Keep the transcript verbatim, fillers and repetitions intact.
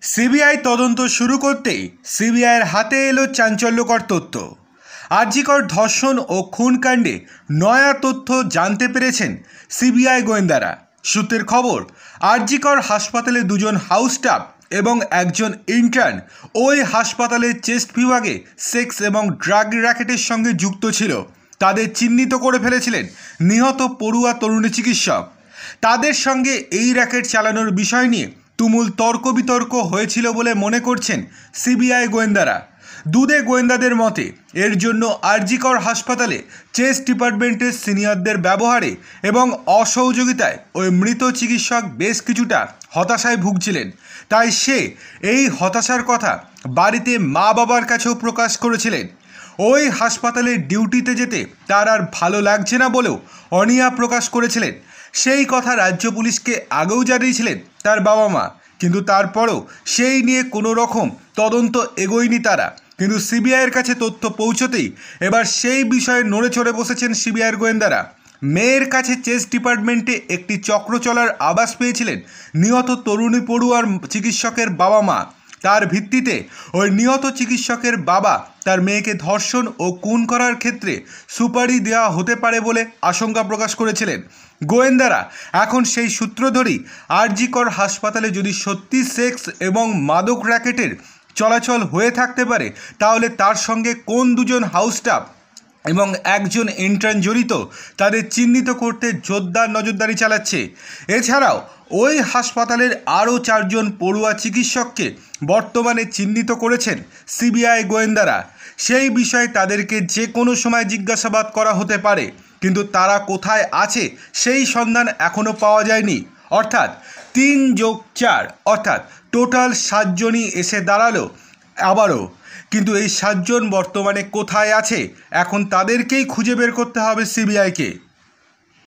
CBI তদন্ত শুরু করতেই সিবিআইয়ের হাতে এলো চাঞ্চল্যকর তথ্য। আরজিকর ধর্ষণ ও খুনকাণ্ডে নয়া তথ্য জানতে পেরেছেন সিবিআই গোয়েন্দারা। সূত্রের খবর, আরজিকর হাসপাতালে দুজন হাউস স্টাফ এবং একজন ইন্টার্ন ওই হাসপাতালের চেস্ট বিভাগে সেক্স এবং ড্রাগ র্যাকেটের সঙ্গে যুক্ত ছিল। তাদের চিহ্নিত করে ফেলেছিলেন নিহত পড়ুয়া তরুণী চিকিৎসক। তাদের সঙ্গে এই র্যাকেট চালানোর বিষয় নিয়ে তুমুল তর্ক বিতর্ক হয়েছিল বলে মনে করছেন সিবিআই গোয়েন্দারা। দুদে গোয়েন্দাদের মতে এর জন্য আরজিকর হাসপাতালে চেস্ট ডিপার্টমেন্টের সিনিয়রদের ব্যবহারে এবং অসহযোগিতায় ওই মৃত চিকিৎসক বেশ কিছুটা হতাশায় ভুগছিলেন। তাই সে এই হতাশার কথা বাড়িতে মা বাবার কাছেও প্রকাশ করেছিলেন। ওই হাসপাতালে ডিউটিতে যেতে তার আর ভালো লাগছে না বলেও অনীহা প্রকাশ করেছিলেন। সেই কথা রাজ্য পুলিশকে আগেও জানিয়েছিলেন তার বাবা মা, কিন্তু তারপরও সেই নিয়ে কোনো রকম তদন্ত এগোয়নি তারা। কিন্তু সিবিআইয়ের কাছে তথ্য পৌঁছতেই এবার সেই বিষয়ে নড়ে চড়ে বসেছেন সিবিআইয়ের গোয়েন্দারা। মেয়ের কাছে চেস্ট ডিপার্টমেন্টে একটি চক্র চলার আভাস পেয়েছিলেন নিহত তরুণী পড়ুয়ার চিকিৎসকের বাবা মা। তার ভিত্তিতে ওই নিহত চিকিৎসকের বাবা তার মেয়েকে ধর্ষণ ও খুন করার ক্ষেত্রে সুপারি দেওয়া হতে পারে বলে আশঙ্কা প্রকাশ করেছিলেন গোয়েন্দারা। এখন সেই সূত্র ধরেই আরজিকর হাসপাতালে যদি সত্যি সেক্স এবং মাদক র্যাকেটের চলাচল হয়ে থাকতে পারে, তাহলে তার সঙ্গে কোন দুজন হাউস স্টাফ এবং একজন ইন্টার্ন জড়িত তাদের চিহ্নিত করতে জোরদার নজরদারি চালাচ্ছে। এছাড়াও ওই হাসপাতালের আরও চারজন পড়ুয়া চিকিৎসককে বর্তমানে চিহ্নিত করেছেন সিবিআই গোয়েন্দারা। সেই বিষয়ে তাদেরকে যে কোনো সময় জিজ্ঞাসাবাদ করা হতে পারে, কিন্তু তারা কোথায় আছে সেই সন্ধান এখনও পাওয়া যায়নি। অর্থাৎ তিন যোগ চার অর্থাৎ টোটাল সাতজনই এসে দাঁড়ালো আবারও। কিন্তু এই সাতজন বর্তমানে কোথায় আছে এখন তাদেরকেই খুঁজে বের করতে হবে সিবিআইকে।